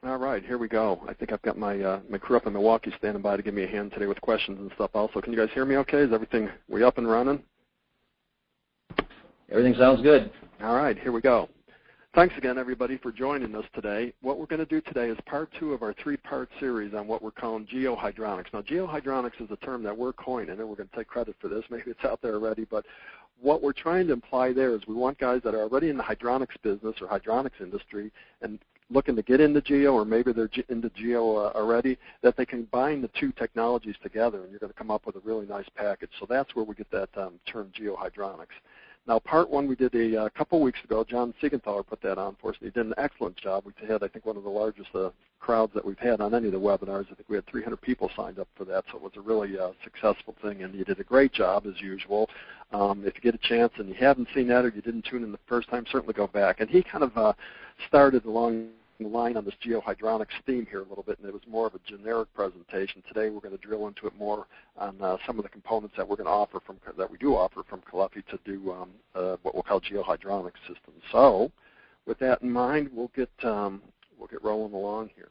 All right, here we go. I think I've got my my crew up in Milwaukee standing by to give me a hand today with questions and stuff also. Can you guys hear me okay? Is everything, we up and running? Everything sounds good. All right, here we go. Thanks again, everybody, for joining us today. What we're going to do today is part 2 of our 3-part series on what we're calling geohydronics. Now, geohydronics is a term that we're coining, and we're going to take credit for this. Maybe it's out there already, but what we're trying to imply there is we want guys that are already in the hydronics business or hydronics industry and looking to get into geo, or maybe they're into geo already, that they combine the 2 technologies together, and you're going to come up with a really nice package. So that's where we get that term geohydronics. Now, part 1 we did a couple weeks ago. John Siegenthaler put that on for us, and he did an excellent job. We had, I think, one of the largest crowds that we've had on any of the webinars. I think we had 300 people signed up for that, so it was a really successful thing, and you did a great job, as usual. If you get a chance and you haven't seen that or you didn't tune in the first time, certainly go back. And he kind of started along the line on this geohydronics theme here a little bit, and it was more of a generic presentation. Today we're going to drill into it more on some of the components that we're going to offer that we do offer from Caleffi to do what we'll call geohydronic systems. So, with that in mind, we'll get rolling along here.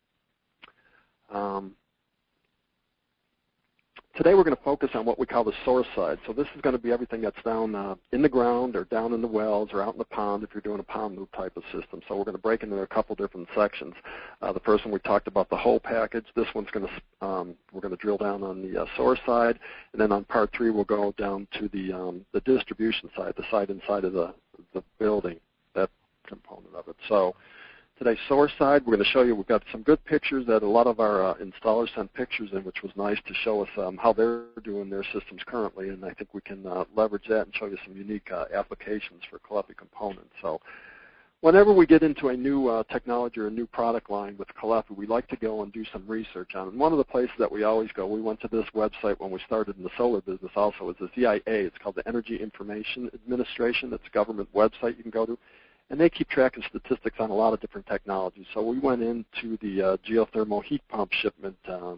Today we're going to focus on what we call the source side. So this is going to be everything that's down in the ground or down in the wells or out in the pond if you're doing a pond loop type of system. So we're going to break into a couple different sections. The first one we talked about the whole package. This one's going to we're going to drill down on the source side, and then on part 3 we'll go down to the distribution side, the side inside of the building, that component of it. So today's source side, we're going to show you, we've got some good pictures that a lot of our installers sent pictures in, which was nice to show us how they're doing their systems currently, and I think we can leverage that and show you some unique applications for Caleffi components. So whenever we get into a new technology or a new product line with Caleffi, we like to go and do some research on it. And one of the places that we always go, we went to this website when we started in the solar business also, is the EIA. It's called the Energy Information Administration. It's a government website you can go to. And they keep track of statistics on a lot of different technologies. So we went into the geothermal heat pump shipment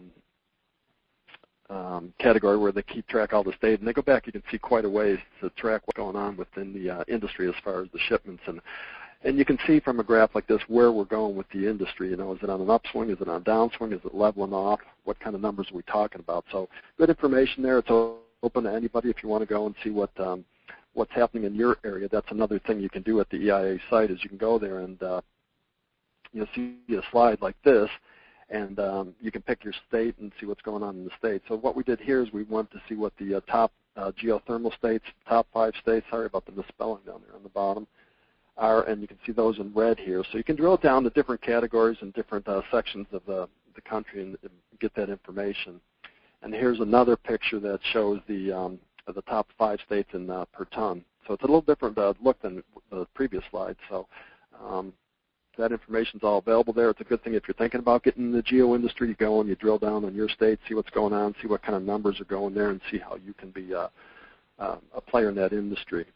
category where they keep track of all this data. And they go back, you can see quite a ways to track what's going on within the industry as far as the shipments. And you can see from a graph like this where we're going with the industry. You know, is it on an upswing? Is it on a downswing? Is it leveling off? What kind of numbers are we talking about? So good information there. It's open to anybody if you want to go and see what's happening in your area. That's another thing you can do at the EIA site is you can go there and you'll see a slide like this, and you can pick your state and see what's going on in the state. So what we did here is we went to see what the top geothermal states, top 5 states, sorry about the misspelling down there on the bottom, are, and you can see those in red here. So you can drill down to different categories and different sections of the country and get that information. And here's another picture that shows the top 5 states in per ton. So it's a little different look than the previous slide. So that information is all available there. It's a good thing if you're thinking about getting in the geo industry. You go and you drill down on your state, see what's going on, see what kind of numbers are going there, and see how you can be a player in that industry.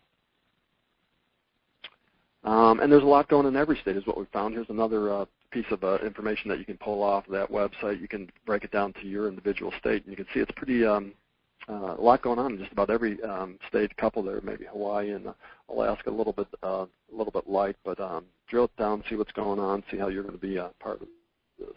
And there's a lot going on in every state is what we found. Here's another piece of information that you can pull off of that website. You can break it down to your individual state, and you can see it's pretty a lot going on in just about every state. A couple there, maybe Hawaii and Alaska, a little bit light, but drill it down, see what's going on, see how you're going to be part of this.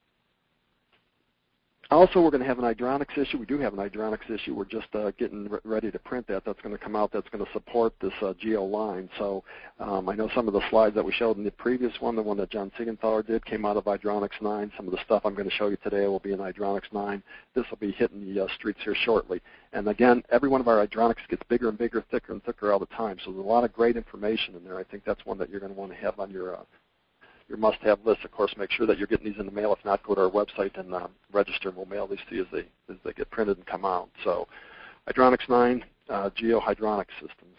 Also, we're going to have an hydronics issue. We do have an hydronics issue. We're just getting ready to print that. That's going to come out. That's going to support this geo line. So I know some of the slides that we showed in the previous one, the one that John Siegenthaler did, came out of Hydronics 9. Some of the stuff I'm going to show you today will be in Hydronics 9. This will be hitting the streets here shortly. And again, every one of our hydronics gets bigger and bigger, thicker and thicker all the time. So there's a lot of great information in there. I think that's one that you're going to want to have on your must-have list. Of course, make sure that you're getting these in the mail. If not, go to our website and register, and we'll mail these to you as they get printed and come out. So Hydronics 9, Geohydronic Systems.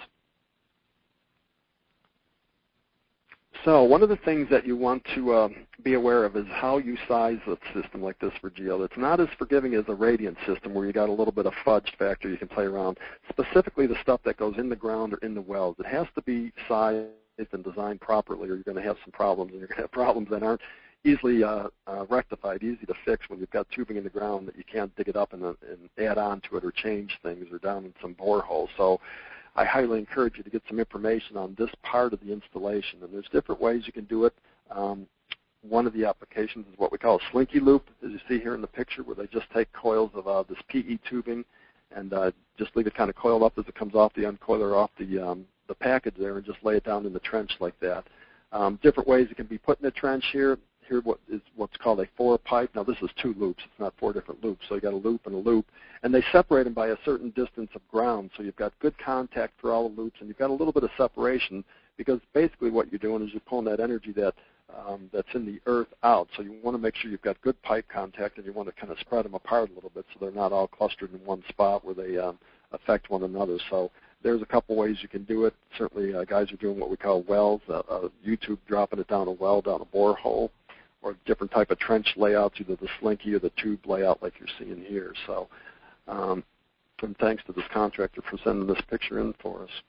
So one of the things that you want to be aware of is how you size a system like this for geo. It's not as forgiving as a radiant system where you got a little bit of fudge factor you can play around. Specifically the stuff that goes in the ground or in the wells. It has to be sized and designed properly, or you're going to have some problems, and you're going to have problems that aren't easily rectified, easy to fix when you've got tubing in the ground that you can't dig it up and add on to it or change things or down in some boreholes. So I highly encourage you to get some information on this part of the installation, and there's different ways you can do it. one of the applications is what we call a slinky loop, as you see here in the picture, where they just take coils of this PE tubing and just leave it kind of coiled up as it comes off the uncoiler off the package there, and just lay it down in the trench like that. Different ways it can be put in the trench here. Here what's called a 4-pipe. Now this is 2 loops. It's not 4 different loops. So you got a loop and a loop, and they separate them by a certain distance of ground. So you've got good contact for all the loops, and you've got a little bit of separation, because basically what you're doing is you're pulling that energy that's in the earth out. So you want to make sure you've got good pipe contact, and you want to kind of spread them apart a little bit so they're not all clustered in one spot where they affect one another. So there's a couple ways you can do it. Certainly guys are doing what we call wells, YouTube dropping it down a well, down a borehole, or different type of trench layouts, either the slinky or the tube layout like you're seeing here. So and thanks to this contractor for sending this picture in for us.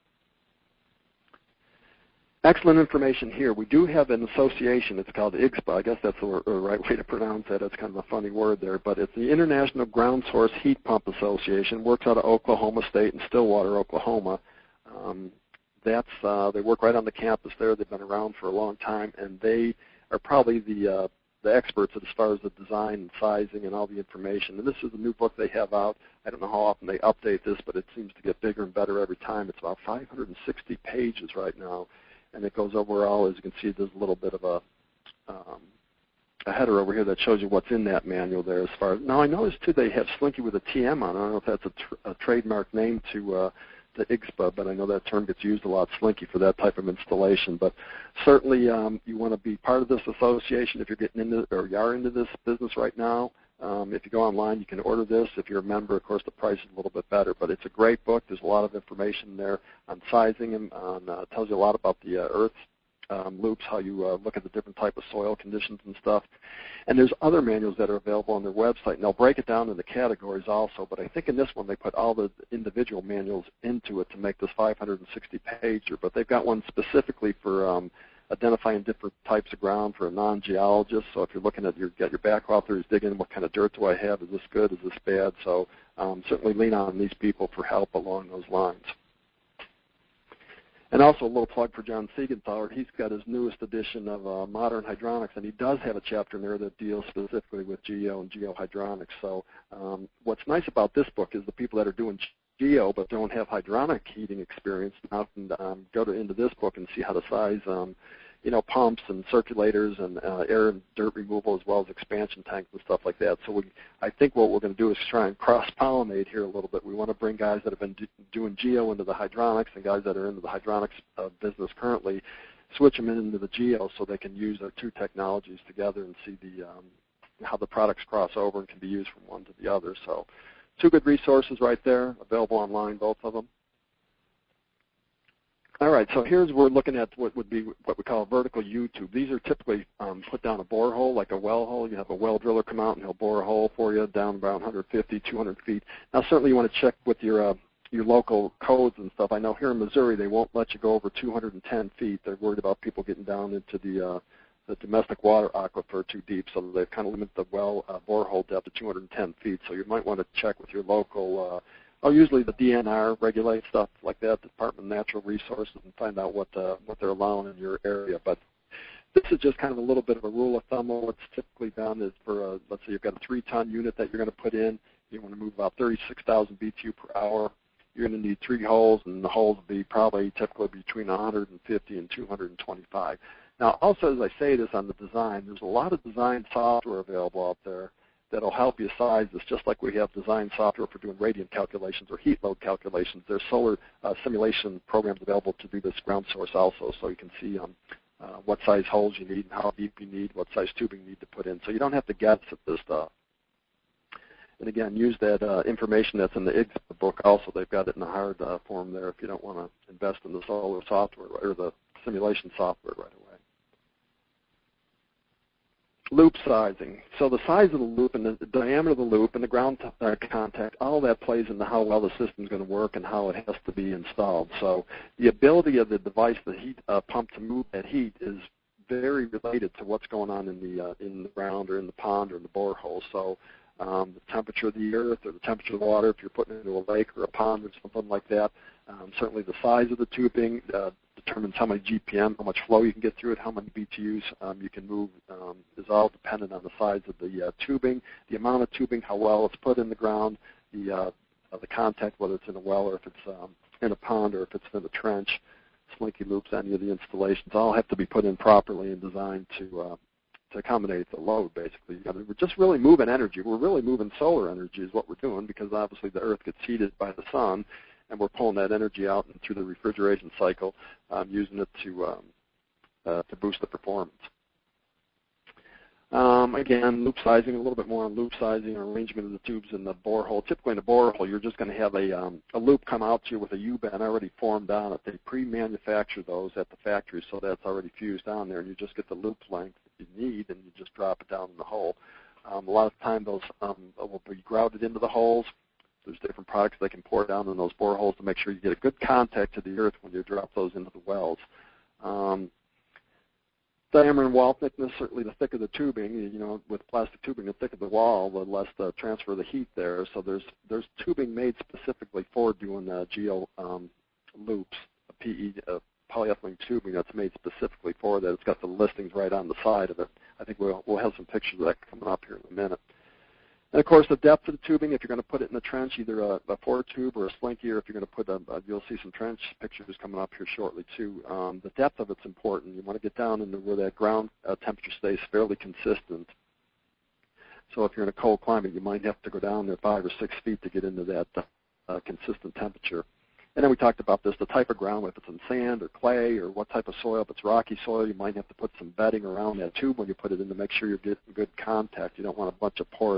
Excellent information here. We do have an association. It's called IGSPA. I guess that's the right way to pronounce that. It's kind of a funny word there. But it's the International Ground Source Heat Pump Association. Works out of Oklahoma State in Stillwater, Oklahoma. They work right on the campus there. They've been around for a long time, and they are probably the experts as far as the design and sizing and all the information. And this is a new book they have out. I don't know how often they update this, but it seems to get bigger and better every time. It's about 560 pages right now. And it goes over all, as you can see, there's a little bit of a header over here that shows you what's in that manual there as far as. Now, I noticed, too, they have Slinky with a TM on it. I don't know if that's a trademark name to IGSPA, but I know that term gets used a lot, Slinky, for that type of installation. But certainly you want to be part of this association if you're getting into, or you are into this business right now. If you go online, you can order this. If you're a member, of course, the price is a little bit better. But it's a great book. There's a lot of information there on sizing, and tells you a lot about the earth loops, how you look at the different type of soil conditions and stuff. And there's other manuals that are available on their website, and they'll break it down into categories also. But I think in this one they put all the individual manuals into it to make this 560-pager. But they've got one specifically for identifying different types of ground for a non-geologist. So if you're looking at your back authors, digging what kind of dirt do I have? Is this good? Is this bad? So certainly lean on these people for help along those lines. And also a little plug for John Siegenthaler. He's got his newest edition of Modern Hydronics, and he does have a chapter in there that deals specifically with geo and geohydronics. So what's nice about this book is the people that are doing geo but don't have hydronic heating experience now can go into this book and see how to size pumps and circulators and air and dirt removal, as well as expansion tanks and stuff like that. So I think what we're going to do is try and cross-pollinate here a little bit. We want to bring guys that have been doing geo into the hydronics, and guys that are into the hydronics business currently, switch them into the geo so they can use our two technologies together and see how the products cross over and can be used from one to the other. So two good resources right there, available online, both of them. All right, so here's we're looking at what would be what we call a vertical U-tube. These are typically put down a borehole, like a well hole. You have a well driller come out and he'll bore a hole for you down about 150, 200 feet. Now, certainly you want to check with your local codes and stuff. I know here in Missouri they won't let you go over 210 feet. They're worried about people getting down into the domestic water aquifer too deep, so they've kind of limited the well borehole depth to 210 feet. So you might want to check with your local usually the DNR regulates stuff like that, the Department of Natural Resources, and find out what they're allowing in your area. But this is just kind of a little bit of a rule of thumb. What's typically done is for, let's say you've got a 3-ton unit that you're going to put in. You want to move about 36,000 BTU per hour. You're going to need 3 holes, and the holes will be probably typically between 150 and 225. Now, also, as I say this on the design, there's a lot of design software available out there that'll help you size this, just like we have design software for doing radiant calculations or heat load calculations. There's solar simulation programs available to do this ground source also, so you can see what size holes you need and how deep you need, what size tubing you need to put in. So you don't have to guess at this stuff. And again, use that information that's in the IGSPA book also. They've got it in the hard form there if you don't want to invest in the solar software or the simulation software right away. Loop sizing. So the size of the loop and the diameter of the loop and the ground contact, all that plays into how well the system is going to work and how it has to be installed. So the ability of the device, the heat pump, to move that heat is very related to what's going on in the ground or in the pond or in the borehole. So the temperature of the earth or the temperature of the water, if you're putting it into a lake or a pond or something like that, certainly the size of the tubing determines how many GPM, how much flow you can get through it, how many BTUs you can move, is all dependent on the size of the tubing, the amount of tubing, how well it's put in the ground, the contact, whether it's in a well or if it's in a pond or if it's in a trench, slinky loops, any of the installations, all have to be put in properly and designed to accommodate the load, basically. We're just really moving energy. We're really moving solar energy is what we're doing, because obviously the earth gets heated by the sun, and we're pulling that energy out and through the refrigeration cycle, using it to boost the performance. Again, loop sizing, a little bit more on loop sizing, arrangement of the tubes in the borehole. Typically in a borehole, you're just going to have a loop come out to you with a U-bend already formed on it. They pre-manufacture those at the factory, so that's already fused on there, and you just get the loop length that you need, and you just drop it down in the hole. A lot of the time, those will be grouted into the holes. There's different products they can pour down in those boreholes to make sure you get a good contact to the earth when you drop those into the wells. Diameter and wall thickness, certainly the thicker the tubing, with plastic tubing, the thicker the wall, the less the transfer of the heat there. So there's tubing made specifically for doing geo loops, polyethylene tubing that's made specifically for that. It's got the listings right on the side of it. I think we'll have some pictures of that coming up here in a minute. And, of course, the depth of the tubing, if you're going to put it in the trench, either a 4-tube or a slinky, or if you're going to put you'll see some trench pictures coming up here shortly, too. The depth of it's important. You want to get down into where that ground temperature stays fairly consistent. So if you're in a cold climate, you might have to go down there 5 or 6 feet to get into that consistent temperature. And then we talked about this, the type of ground, if it's in sand or clay or what type of soil. If it's rocky soil, you might have to put some bedding around that tube when you put it in to make sure you're getting good contact. You don't want a bunch of porous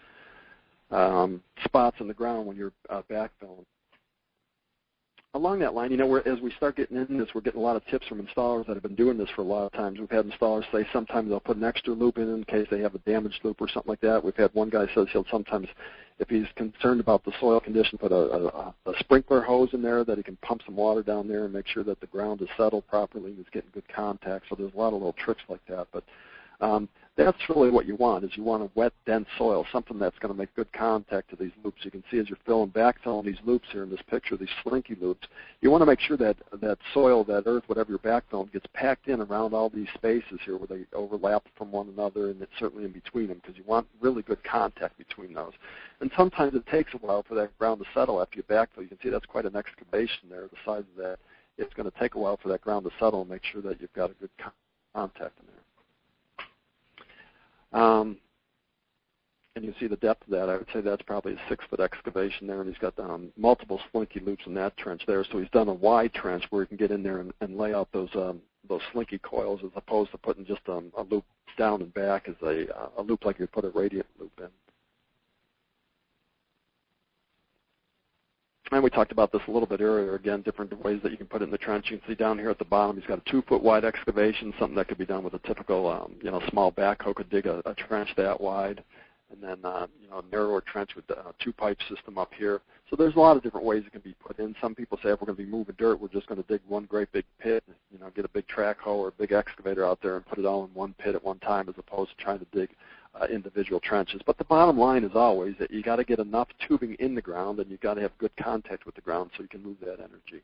spots in the ground when you're backfilling. Along that line, as we start getting into this, we're getting a lot of tips from installers that have been doing this for a lot of times. We've had installers say sometimes they'll put an extra loop in case they have a damaged loop or something like that. We've had one guy says he'll sometimes, if he's concerned about the soil condition, put a sprinkler hose in there that he can pump some water down there and make sure that the ground is settled properly and is getting good contact. So there's a lot of little tricks like that. But that's really what you want, is you want a wet, dense soil, something that's going to make good contact to these loops. You can see as you're backfilling these loops here in this picture, these slinky loops, you want to make sure that that soil, that earth, whatever you're backfilling, gets packed in around all these spaces here where they overlap from one another, and it's certainly in between them, because you want really good contact between those. And sometimes it takes a while for that ground to settle after you backfill. You can see that's quite an excavation there, the size of that. It's going to take a while for that ground to settle and make sure that you've got a good contact in there. And you see the depth of that. I would say that's probably a 6-foot excavation there, and he's got multiple slinky loops in that trench there. So he's done a wide trench where he can get in there and lay out those slinky coils, as opposed to putting just a loop down and back as a loop like you put a radiant loop in. And we talked about this a little bit earlier. Again, different ways that you can put it in the trench. You can see down here at the bottom, he's got a 2-foot wide excavation, something that could be done with a typical, small backhoe could dig a trench that wide. And then, a narrower trench with a 2-pipe system up here. So there's a lot of different ways it can be put in. Some people say if we're going to be moving dirt, we're just going to dig one great big pit, get a big track hoe or a big excavator out there and put it all in one pit at one time, as opposed to trying to dig individual trenches. But the bottom line is always that you got to get enough tubing in the ground, and you've got to have good contact with the ground so you can move that energy.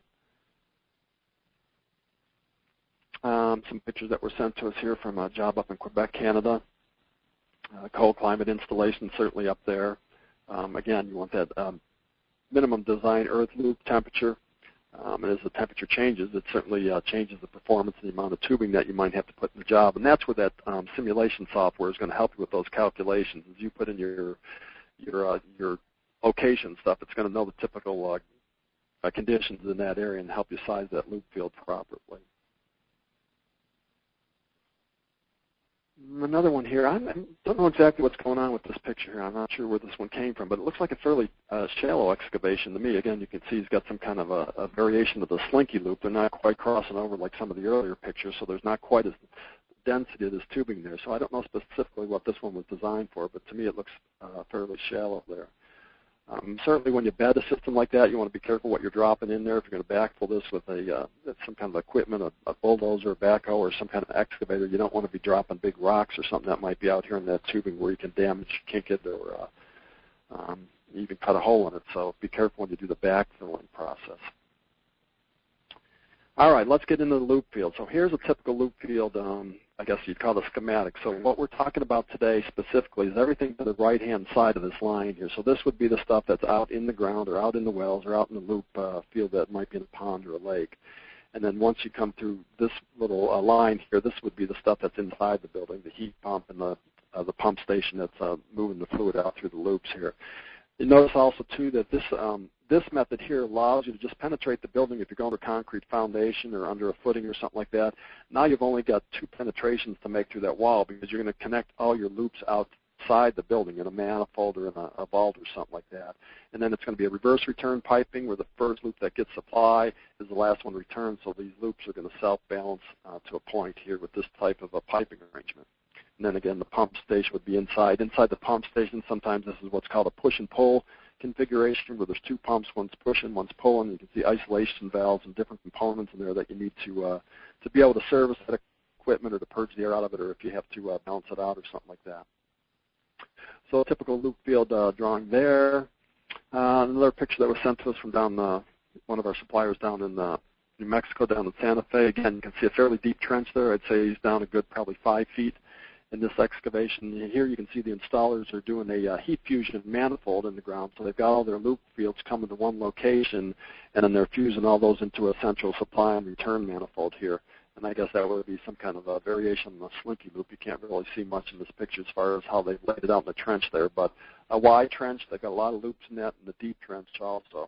Some pictures that were sent to us here from a job up in Quebec, Canada. Cold climate installation certainly up there. Again, you want that minimum design earth loop temperature. And as the temperature changes, it certainly changes the performance and the amount of tubing that you might have to put in the job. And that's where that simulation software is going to help you with those calculations. As you put in your location stuff, it's going to know the typical conditions in that area and help you size that loop field properly. Another one here. I don't know exactly what's going on with this picture here. I'm not sure where this one came from, but it looks like a fairly shallow excavation to me. Again, you can see he's got some kind of a variation of the slinky loop. They're not quite crossing over like some of the earlier pictures, so there's not quite as density of this tubing there. So I don't know specifically what this one was designed for, but to me it looks fairly shallow there. Certainly when you bed a system like that, you want to be careful what you're dropping in there. If you're going to backfill this with some kind of equipment, a bulldozer, a backhoe, or some kind of excavator, you don't want to be dropping big rocks or something that might be out here in that tubing where you can damage, kink it, or even cut a hole in it. So be careful when you do the backfilling process. All right, let's get into the loop field. So here's a typical loop field, I guess you'd call it a schematic. So what we're talking about today specifically is everything to the right-hand side of this line here. So this would be the stuff that's out in the ground or out in the wells or out in the loop field that might be in a pond or a lake. And then once you come through this little line here, this would be the stuff that's inside the building, the heat pump and the pump station that's moving the fluid out through the loops here. You notice also, too, that this method here allows you to just penetrate the building if you're going to a concrete foundation or under a footing or something like that. Now you've only got 2 penetrations to make through that wall because you're going to connect all your loops outside the building in a manifold or in a vault or something like that. And then it's going to be a reverse return piping where the first loop that gets supply is the last one returned, so these loops are going to self-balance to a point here with this type of a piping arrangement. And then again, the pump station would be inside. Inside the pump station, sometimes this is what's called a push and pull configuration where there's 2 pumps, one's pushing, one's pulling. You can see isolation valves and different components in there that you need to be able to service that equipment or to purge the air out of it, or if you have to balance it out or something like that. So a typical loop field drawing there. Another picture that was sent to us from down one of our suppliers down in New Mexico, down in Santa Fe. Again, you can see a fairly deep trench there. I'd say he's down a good probably 5 feet. In this excavation here, you can see the installers are doing a heat fusion manifold in the ground. So they've got all their loop fields coming to one location, and then they're fusing all those into a central supply and return manifold here. And I guess that would be some kind of a variation on the slinky loop. You can't really see much in this picture as far as how they've laid it out in the trench there. But a wide trench, they've got a lot of loops in that, and the deep trench also.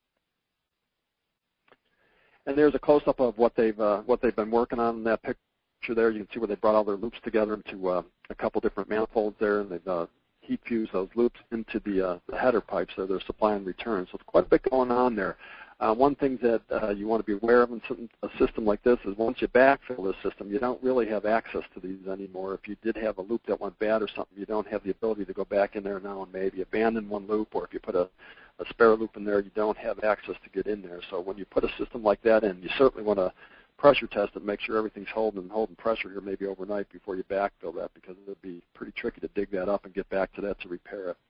And there's a close-up of what they've been working on in that picture. There you can see where they brought all their loops together into a couple different manifolds there, and they've heat fused those loops into the header pipes there, their supply and return. So it's quite a bit going on there. One thing that you want to be aware of in a system like this is once you backfill this system, you don't really have access to these anymore. If you did have a loop that went bad or something, you don't have the ability to go back in there now and maybe abandon one loop, or if you put a spare loop in there, you don't have access to get in there. So when you put a system like that in, you certainly want to pressure test it, make sure everything's holding pressure here maybe overnight before you backfill that, because it would be pretty tricky to dig that up and get back to that to repair it.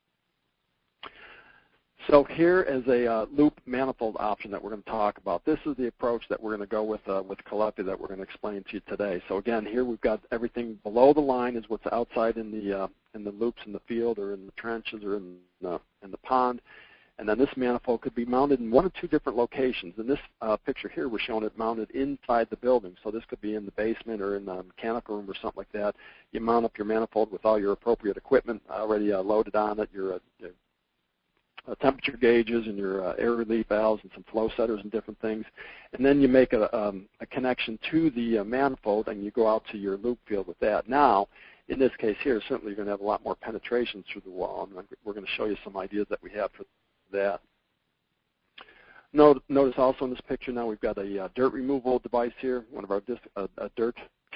So here is a loop manifold option that we're going to talk about. This is the approach that we're going to go with Caleffi that we're going to explain to you today. So again, here we've got everything below the line is what's outside in the loops in the field or in the trenches or in the pond. And then this manifold could be mounted in 1 or 2 different locations. In this picture here, we're showing it mounted inside the building. So this could be in the basement or in the mechanical room or something like that. You mount up your manifold with all your appropriate equipment already loaded on it, your temperature gauges and your air relief valves and some flow setters and different things. And then you make a connection to the manifold and you go out to your loop field with that. Now, in this case here, certainly you're going to have a lot more penetration through the wall. And we're going to show you some ideas that we have for that. Notice also in this picture now we've got a dirt removal device here, one of our dirt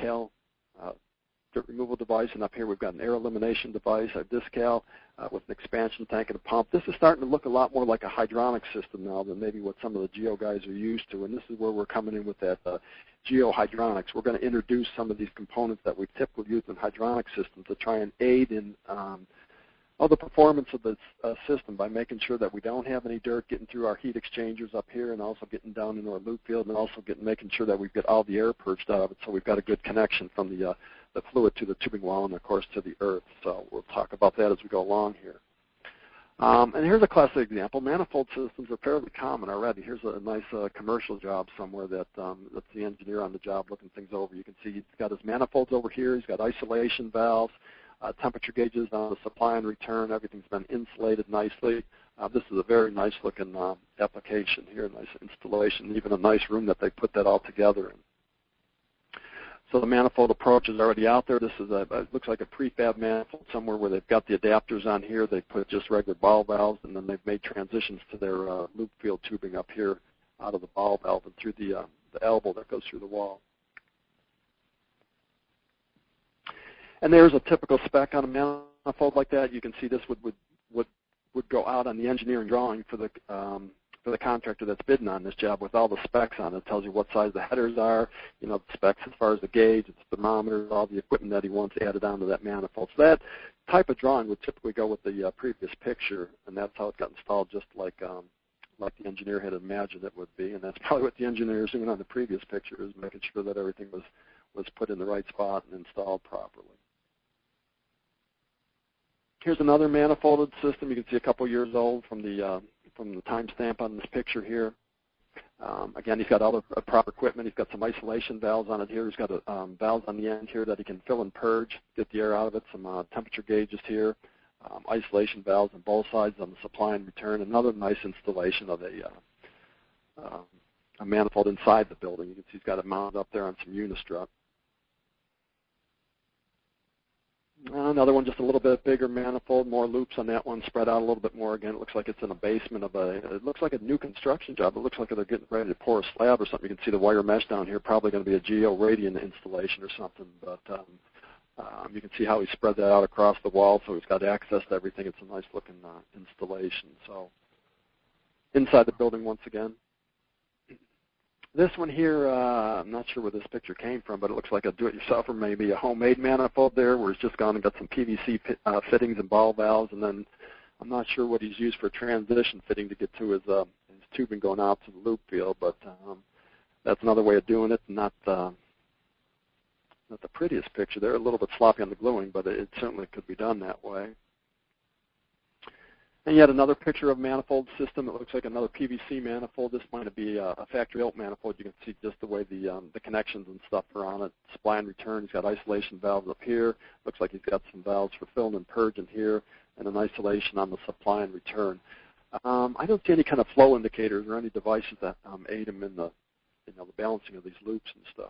removal device, and up here we've got an air elimination device, a Discal with an expansion tank and a pump. This is starting to look a lot more like a hydronic system now than maybe what some of the Geo guys are used to, and this is where we're coming in with that Geohydronics. We're going to introduce some of these components that we typically use in hydronic systems to try and aid in the performance of the system by making sure that we don't have any dirt getting through our heat exchangers up here and also getting down into our loop field, and also making sure that we get all the air purged out of it so we've got a good connection from the fluid to the tubing wall and, of course, to the earth. So we'll talk about that as we go along here. And here's a classic example. Manifold systems are fairly common already. Here's a nice commercial job somewhere that's the engineer on the job looking things over. You can see he's got his manifolds over here. He's got isolation valves. Temperature gauges on the supply and return. Everything's been insulated nicely. This is a very nice looking application here, nice installation, even a nice room that they put that all together in. So the manifold approach is already out there. This is it looks like a prefab manifold somewhere where they've got the adapters on here. They put just regular ball valves, and then they've made transitions to their loop field tubing up here out of the ball valve and through the elbow that goes through the wall. And there's a typical spec on a manifold like that. You can see this would go out on the engineering drawing for the contractor that's bidding on this job with all the specs on it. It tells you what size the headers are, the specs as far as the gauge, its thermometer, all the equipment that he wants added onto that manifold. So that type of drawing would typically go with the previous picture, and that's how it got installed, just like like the engineer had imagined it would be, and that's probably what the engineer is doing on the previous picture, is making sure that everything was put in the right spot and installed properly. Here's another manifolded system. You can see a couple years old from the timestamp on this picture here. Again, he's got all the proper equipment. He's got some isolation valves on it here. He's got valves on the end here that he can fill and purge, get the air out of it, some temperature gauges here, isolation valves on both sides on the supply and return. Another nice installation of a manifold inside the building. You can see he's got it mounted up there on some unistrut. Another one, just a little bit bigger manifold, more loops on that one, spread out a little bit more. Again, it looks like it's in a basement of it looks like a new construction job. It looks like they're getting ready to pour a slab or something. You can see the wire mesh down here, probably going to be a geo-radiant installation or something. But you can see how he spread that out across the wall, so he's got access to everything. It's a nice looking installation. So inside the building once again. This one here, I'm not sure where this picture came from, but it looks like a do-it-yourself or maybe a homemade manifold there, where he's just gone and got some PVC fittings and ball valves, and then I'm not sure what he's used for transition fitting to get to his tubing going out to the loop field, but that's another way of doing it. Not the prettiest picture there, a little bit sloppy on the gluing, but it certainly could be done that way. And yet another picture of a manifold system. It looks like another PVC manifold. This might be a factory-built manifold. You can see just the way the connections and stuff are on it. Supply and return. He's got isolation valves up here. Looks like he's got some valves for filling and purging here, and an isolation on the supply and return. I don't see any kind of flow indicators or any devices that aid him in the balancing of these loops and stuff.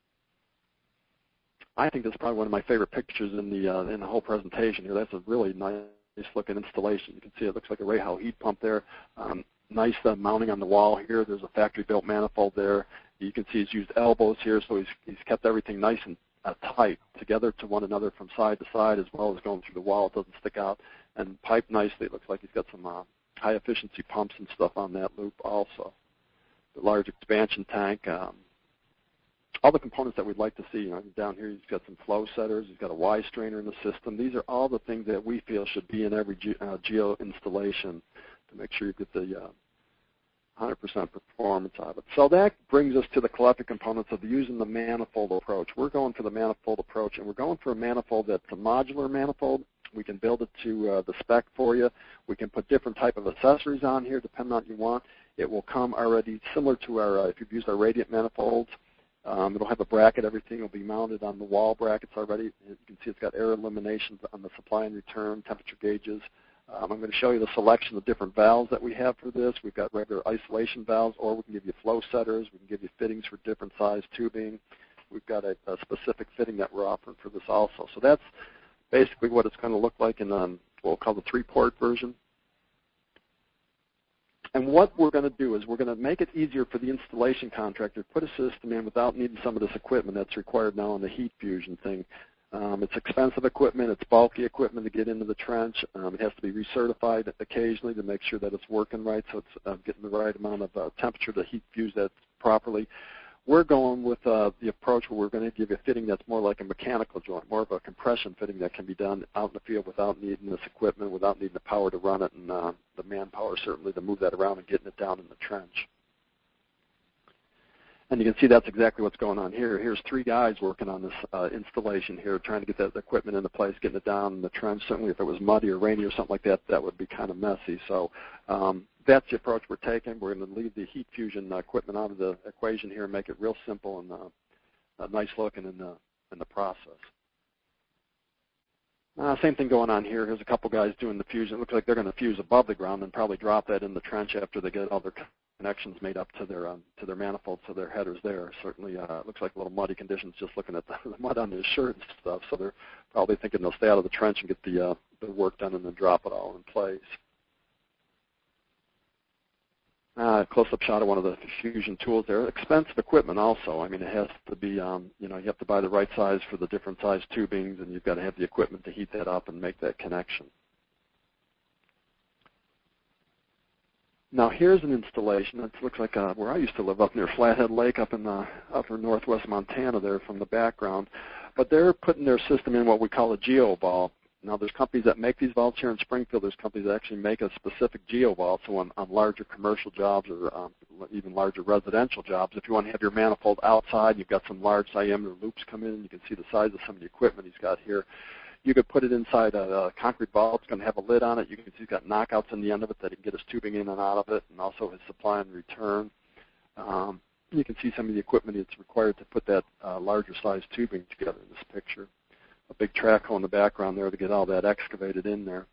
I think this is probably one of my favorite pictures in the whole presentation here. That's a really nice looking installation. You can see it looks like a Rohr heat pump there. Nice mounting on the wall here. There's a factory-built manifold there. You can see he's used elbows here, so he's kept everything nice and tight together to one another from side to side, as well as going through the wall. It doesn't stick out, and piped nicely. It looks like he's got some high-efficiency pumps and stuff on that loop also. The large expansion tank. All the components that we'd like to see. Down here he's got some flow setters. He's got a Y strainer in the system. These are all the things that we feel should be in every geo installation to make sure you get the 100% performance out of it. So that brings us to the Caleffi components of using the manifold approach. We're going for the manifold approach, and we're going for a manifold that's a modular manifold. We can build it to the spec for you. We can put different type of accessories on here depending on what you want. It will come already similar to our, if you've used our radiant manifolds. It'll have a bracket. Everything will be mounted on the wall brackets already. You can see it's got air eliminations on the supply and return, temperature gauges. I'm going to show you the selection of different valves that we have for this. We've got regular isolation valves, or we can give you flow setters. We can give you fittings for different size tubing. We've got a specific fitting that we're offering for this also. So that's basically what it's going to look like in what we'll call the 3-port version. And what we're going to do is we're going to make it easier for the installation contractor to put a system in without needing some of this equipment that's required now on the heat fusion thing. It's expensive equipment. It's bulky equipment to get into the trench. It has to be recertified occasionally to make sure that it's working right, so it's getting the right amount of temperature to heat fuse that properly. We're going with the approach where we're going to give you a fitting that's more like a mechanical joint, more of a compression fitting that can be done out in the field without needing this equipment, without needing the power to run it, and the manpower certainly to move that around and getting it down in the trench. And you can see that's exactly what's going on here. Here's 3 guys working on this installation here, trying to get that equipment into place, getting it down in the trench. Certainly if it was muddy or rainy or something like that, that would be kind of messy. So that's the approach we're taking. We're going to leave the heat fusion equipment out of the equation here and make it real simple and nice looking in the process. Same thing going on here. Here's a couple guys doing the fusion. It looks like they're going to fuse above the ground and probably drop that in the trench after they get all their connections made up to their manifold, so their headers there. Certainly it looks like a little muddy conditions just looking at the mud on his shirt and stuff, so they're probably thinking they'll stay out of the trench and get the work done and then drop it all in place. Close-up shot of one of the fusion tools there. Expensive equipment also. I mean, it has to be, you have to buy the right size for the different size tubings, and you've got to have the equipment to heat that up and make that connection. Now here's an installation. It looks like where I used to live up near Flathead Lake up in upper northwest Montana there from the background. But they're putting their system in what we call a geo ball. Now, there's companies that make these valves here in Springfield. There's companies that actually make a specific geo valve, so on larger commercial jobs or even larger residential jobs, if you want to have your manifold outside, you've got some large diameter loops come in, and you can see the size of some of the equipment he's got here. You could put it inside a concrete valve. It's going to have a lid on it. You can see he's got knockouts in the end of it that he can get his tubing in and out of it, and also his supply and return. You can see some of the equipment that's required to put that larger size tubing together in this picture. A big track hole in the background there to get all that excavated in there.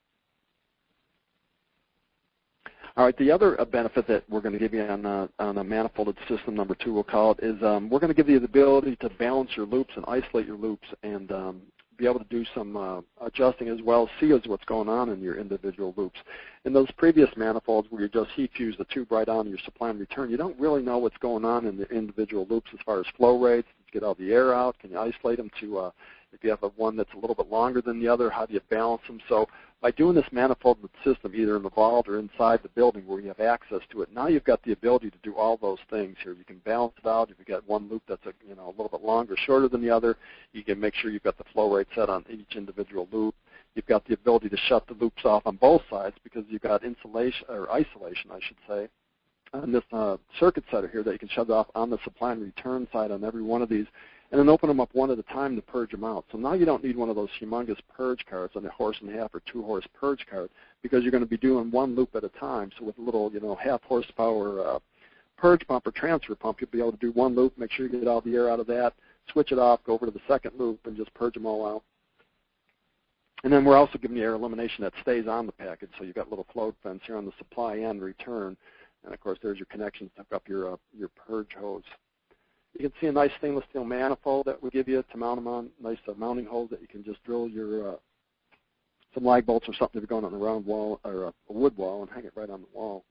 All right, the other benefit that we're going to give you on a manifolded system, number 2 we'll call it, is we're going to give you the ability to balance your loops and isolate your loops and be able to do some adjusting as well, see as what's going on in your individual loops. In those previous manifolds where you just heat fuse the tube right on your supply and return, you don't really know what's going on in the individual loops as far as flow rates, get all the air out, can you isolate them to, if you have one that's a little bit longer than the other, how do you balance them? So by doing this manifolded system either in the vault or inside the building where you have access to it, now you've got the ability to do all those things here. You can balance it out. If you've got one loop that's a little bit longer, shorter than the other, you can make sure you've got the flow rate set on each individual loop. You've got the ability to shut the loops off on both sides because you've got insulation, or isolation, I should say, on this circuit setter here that you can shut off on the supply and return side on every one of these, and then open them up one at a time to purge them out. So now you don't need one of those humongous purge carts on a 1.5 or 2 horse purge cart because you're going to be doing one loop at a time. So with a little, half horsepower purge pump or transfer pump, you'll be able to do one loop, make sure you get all the air out of that, switch it off, go over to the second loop, and just purge them all out. And then we're also giving you air elimination that stays on the package. So you've got little float vents here on the supply and return. And, of course, there's your connections to hook up your purge hose. You can see a nice stainless steel manifold that we give you to mount them on, nice mounting holes that you can just drill your some lag bolts or something if you're going on a round wall or a wood wall and hang it right on the wall.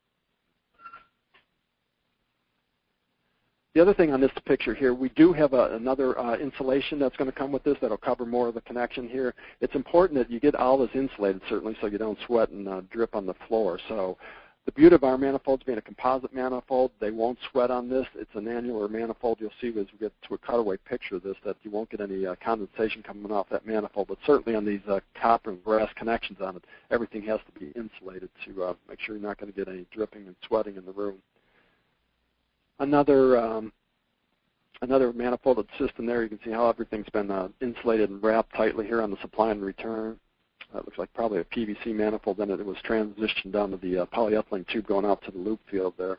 The other thing on this picture here, we do have another insulation that's going to come with this that will cover more of the connection here. It's important that you get all this insulated, certainly, so you don't sweat and drip on the floor. So the beauty of our manifolds being a composite manifold, they won't sweat on this. It's an annular manifold. You'll see as we get to a cutaway picture of this that you won't get any condensation coming off that manifold. But certainly on these copper and brass connections on it, everything has to be insulated to make sure you're not going to get any dripping and sweating in the room. Another manifolded system there. You can see how everything's been insulated and wrapped tightly here on the supply and return. That looks like probably a PVC manifold. Then it was transitioned down to the polyethylene tube going out to the loop field there.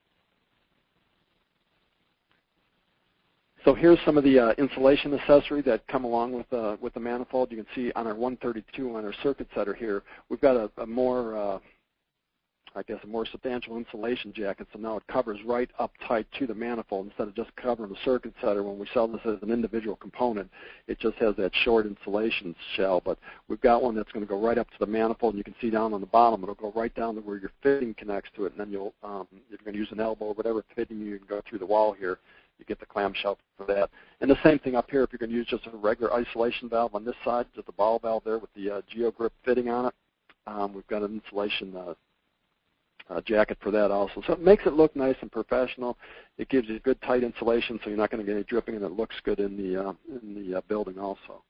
So here's some of the insulation accessory that come along with the manifold. You can see on our 132 on our circuit setter here, we've got a more substantial insulation jacket, so now it covers right up tight to the manifold instead of just covering the circuit setter. When we sell this as an individual component, it just has that short insulation shell, but we've got one that's going to go right up to the manifold, and you can see down on the bottom, it'll go right down to where your fitting connects to it, and then you'll, if you're going to use an elbow or whatever fitting you can go through the wall here, you get the clamshell for that. And the same thing up here, if you're going to use just a regular isolation valve on this side, just a ball valve there with the GeoGrip fitting on it, we've got an insulation jacket for that also. So it makes it look nice and professional. It gives you good tight insulation so you're not going to get any dripping, and it looks good in the building also.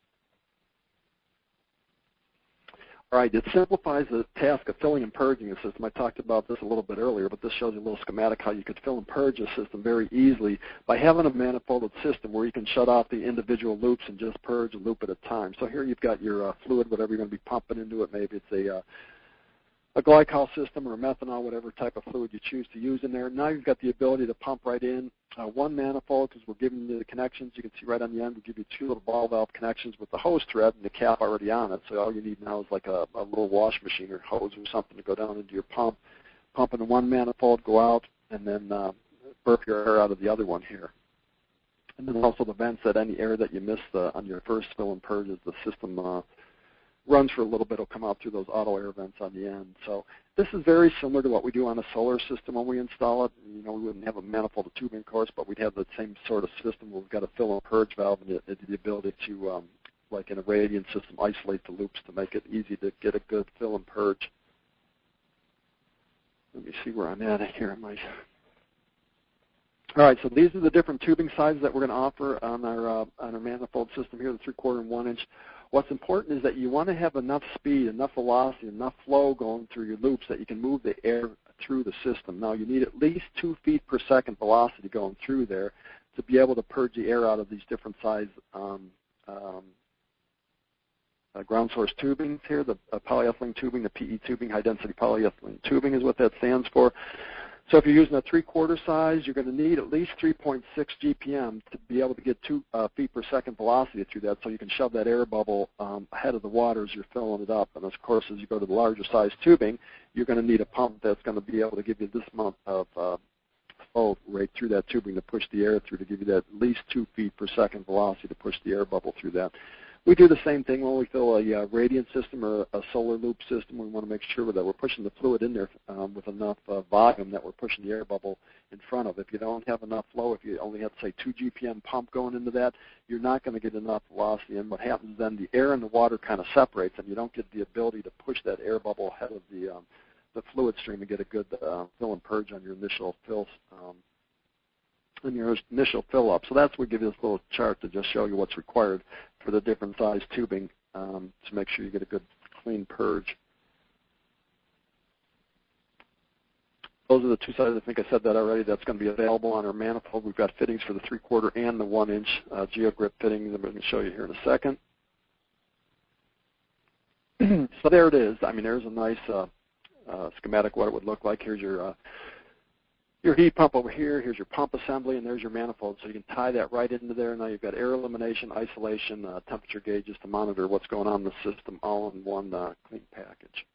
All right, it simplifies the task of filling and purging the system. I talked about this a little bit earlier, but this shows you a little schematic how you could fill and purge the system very easily by having a manifolded system where you can shut off the individual loops and just purge a loop at a time. So here you've got your fluid, whatever you're going to be pumping into it. Maybe it's a glycol system or a methanol, whatever type of fluid you choose to use in there. Now you've got the ability to pump right in one manifold because we're giving you the connections. You can see right on the end we give you 2 little ball valve connections with the hose thread and the cap already on it. So all you need now is like a little wash machine or hose or something to go down into your pump into one manifold, go out, and then burp your air out of the other one here. And then also the vents that any air that you missed on your first fill and purge as the system runs for a little bit, will come out through those auto air vents on the end. So this is very similar to what we do on a solar system when we install it. You know, we wouldn't have a manifold of tubing, of course, but we'd have the same sort of system where we've got a fill and purge valve and the ability to, like in a radiant system, isolate the loops to make it easy to get a good fill and purge. Let me see where I'm at here. All right, so these are the different tubing sizes that we're going to offer on our manifold system here, the 3/4 and 1 inch. What's important is that you want to have enough speed, enough velocity, enough flow going through your loops that you can move the air through the system. Now, you need at least 2 feet per second velocity going through there to be able to purge the air out of these different size ground source tubing here, the polyethylene tubing, the PE tubing, high density polyethylene tubing is what that stands for. So if you're using a 3/4 size, you're going to need at least 3.6 GPM to be able to get 2 feet per second velocity through that, so you can shove that air bubble ahead of the water as you're filling it up. And of course, as you go to the larger size tubing, you're going to need a pump that's going to be able to give you this amount of flow right through that tubing to push the air through, to give you that at least 2 feet per second velocity to push the air bubble through that. We do the same thing when we fill a radiant system or a solar loop system. We want to make sure that we're pushing the fluid in there with enough volume that we're pushing the air bubble in front of. If you don't have enough flow, if you only have, say, 2 GPM pump going into that, you're not going to get enough velocity. And what happens then, the air and the water kind of separates, and you don't get the ability to push that air bubble ahead of the fluid stream and get a good fill and purge on your initial fill up. So that's what we give you this little chart to just show you what's required for the different size tubing to make sure you get a good clean purge. Those are the two sizes. I think I said that already. That's going to be available on our manifold. We've got fittings for the 3/4 and the 1-inch GeoGrip fittings. I'm going to show you here in a second. So there it is. I mean, there's a nice schematic what it would look like. Here's your heat pump over here. Here's your pump assembly, and there's your manifold. So you can tie that right into there. Now you've got air elimination, isolation, temperature gauges to monitor what's going on in the system, all in one clean package.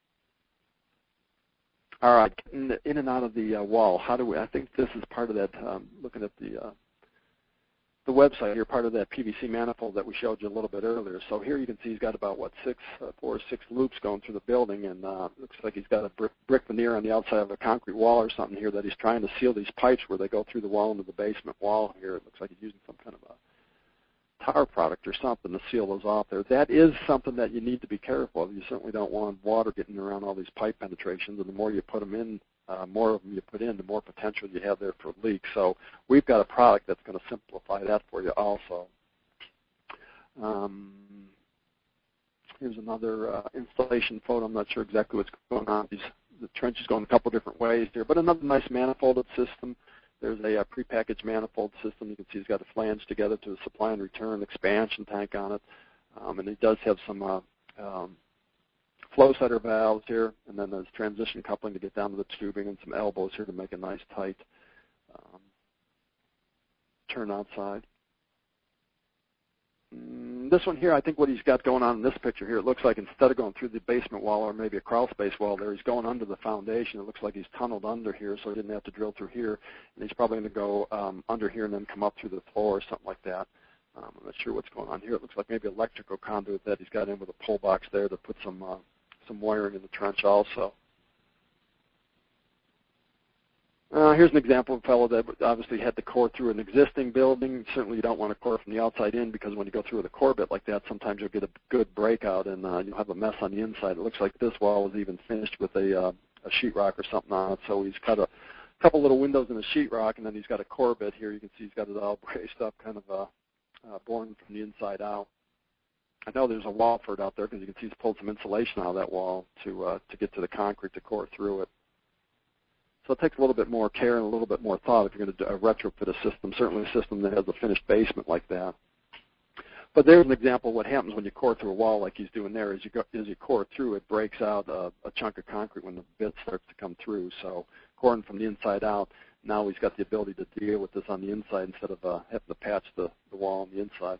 All right, getting in and out of the wall. How do we? I think this is part of that. Looking at the website here, part of that PVC manifold that we showed you a little bit earlier. So here you can see he's got about 4 or 6 loops going through the building, and looks like he's got a brick veneer on the outside of a concrete wall or something here that he's trying to seal these pipes where they go through the wall into the basement wall here. It looks like he's using some kind of a tar product or something to seal those off there. That is something that you need to be careful of. You certainly don't want water getting around all these pipe penetrations, and the more you put them in, more of them you put in, the more potential you have there for leaks. So we've got a product that's going to simplify that for you also. Here's another installation photo. I'm not sure exactly what's going on. The trench is going a couple different ways here, but another nice manifolded system. There's a prepackaged manifold system. You can see he's got a flange together to the supply and return expansion tank on it, and it does have some flow setter valves here, and then there's transition coupling to get down to the tubing and some elbows here to make a nice tight turn outside. This one here, I think what he's got going on in this picture here, it looks like instead of going through the basement wall or maybe a crawl space wall there, he's going under the foundation. It looks like he's tunneled under here, so he didn't have to drill through here. And he's probably going to go under here and then come up through the floor or something like that. I'm not sure what's going on here. It looks like maybe electrical conduit that he's got in with a pull box there to put some wiring in the trench also. Here's an example of a fellow that obviously had to core through an existing building. Certainly you don't want to core from the outside in, because when you go through with a core bit like that, sometimes you'll get a good breakout and you'll have a mess on the inside. It looks like this wall was even finished with a sheetrock or something on it. So he's cut a couple little windows in the sheetrock, and then he's got a core bit here. You can see he's got it all braced up, kind of boring from the inside out. I know there's a wall for it out there because you can see he's pulled some insulation out of that wall to get to the concrete to core through it. So it takes a little bit more care and a little bit more thought if you're going to retrofit a system, certainly a system that has a finished basement like that. But there's an example of what happens when you core through a wall like he's doing there. As you core through, it breaks out a chunk of concrete when the bit starts to come through. So coring from the inside out, now he's got the ability to deal with this on the inside instead of having to patch the wall on the inside.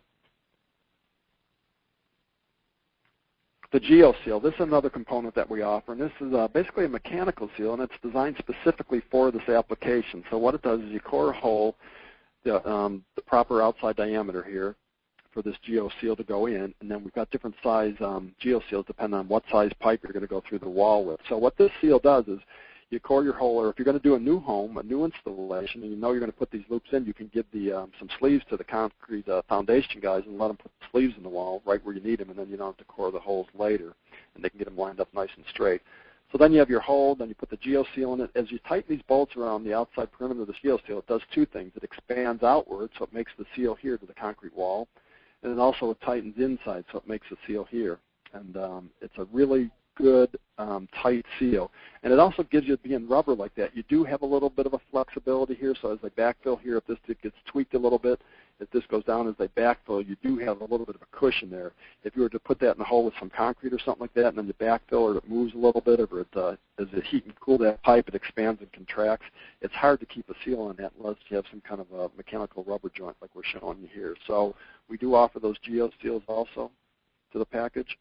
The GeoSeal, this is another component that we offer, and this is basically a mechanical seal, and it's designed specifically for this application. So what it does is you core a hole, the proper outside diameter here for this GeoSeal to go in, and then we've got different size GeoSeals depending on what size pipe you're going to go through the wall with. So what this seal does is you core your hole, or if you're going to do a new home, a new installation, and you know you're going to put these loops in, you can give some sleeves to the concrete foundation guys and let them put the sleeves in the wall right where you need them, and then you don't have to core the holes later, and they can get them lined up nice and straight. So then you have your hole, then you put the GeoSeal in it. As you tighten these bolts around the outside perimeter of the GeoSeal, it does two things. It expands outward, so it makes the seal here to the concrete wall, and it also tightens inside, so it makes a seal here. And it's a really good tight seal. And it also gives you, being rubber like that, you do have a little bit of a flexibility here. So as they backfill here, if this gets tweaked a little bit, if this goes down as they backfill, you do have a little bit of a cushion there. If you were to put that in a hole with some concrete or something like that, and then you backfill, or it moves a little bit, or it, as it heat and cool that pipe, it expands and contracts. It's hard to keep a seal on that unless you have some kind of a mechanical rubber joint like we're showing you here. So we do offer those geo seals also to the package.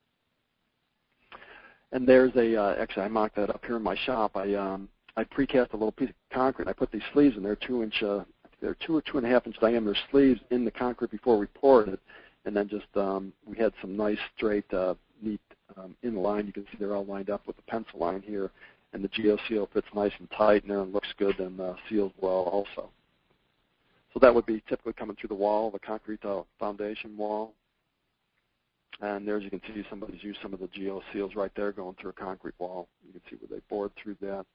And there's a, actually I mocked that up here in my shop. I precast a little piece of concrete, and I put these sleeves in there, 2-inch, they're 2 or 2.5-inch diameter sleeves in the concrete before we poured it. And then just, we had some nice straight, neat in line. You can see they're all lined up with the pencil line here. And the geo seal fits nice and tight in there and looks good and seals well also. So that would be typically coming through the wall, the concrete foundation wall. And there, as you can see, somebody's used some of the geo seals right there going through a concrete wall. You can see where they bored through that.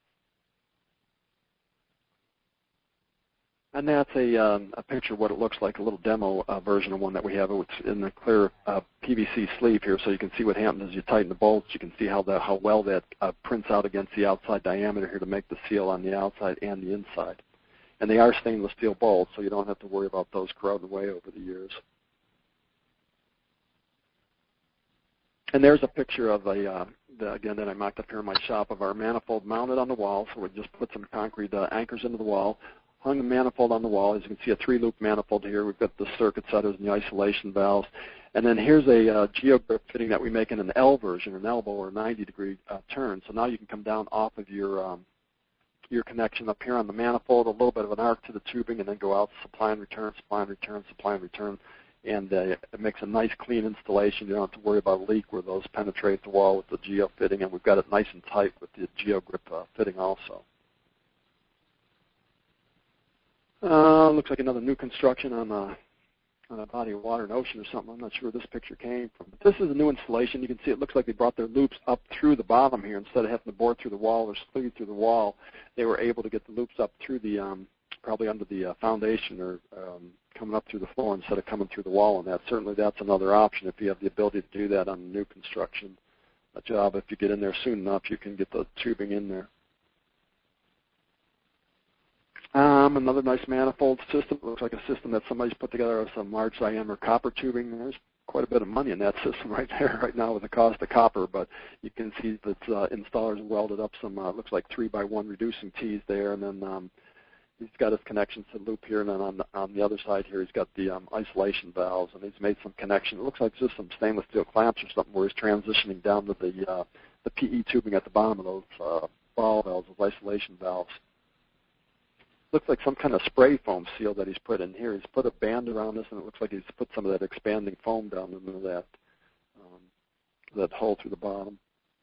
And that's a picture of what it looks like, a little demo version of one that we have. It's in the clear PVC sleeve here, so you can see what happens as you tighten the bolts. You can see how well that prints out against the outside diameter here to make the seal on the outside and the inside. And they are stainless steel bolts, so you don't have to worry about those corroding away over the years. And there's a picture of again, that I mocked up here in my shop, of our manifold mounted on the wall. So we just put some concrete anchors into the wall, hung the manifold on the wall. As you can see, a 3-loop manifold here. We've got the circuit setters and the isolation valves. And then here's a GeoGrip fitting that we make in an L version, an elbow or 90-degree turn. So now you can come down off of your connection up here on the manifold, a little bit of an arc to the tubing, and then go out, supply and return, supply and return, supply and return. And it makes a nice clean installation. You don't have to worry about a leak where those penetrate the wall with the geo fitting, and we've got it nice and tight with the GeoGrip fitting also. Looks like another new construction on a body of water and ocean or something. I'm not sure where this picture came from. But this is a new installation. You can see it looks like they brought their loops up through the bottom here. Instead of having to bore through the wall or sleeve through the wall, they were able to get the loops up through the, probably under the foundation or coming up through the floor instead of coming through the wall. And that certainly that's another option if you have the ability to do that on a new construction job. If you get in there soon enough, you can get the tubing in there. Another nice manifold system. It looks like a system that somebody's put together with some large diameter copper tubing. There's quite a bit of money in that system right there right now with the cost of copper, but you can see that installers welded up some, looks like 3x1 reducing tees there, and then he's got his connections to the loop here, and then on the other side here he's got the isolation valves, and he's made some connection. It looks like just some stainless steel clamps or something where he's transitioning down to the PE tubing at the bottom of those ball valves, those isolation valves. Looks like some kind of spray foam seal that he's put in here. He's put a band around this, and it looks like he's put some of that expanding foam down into that hole through the bottom.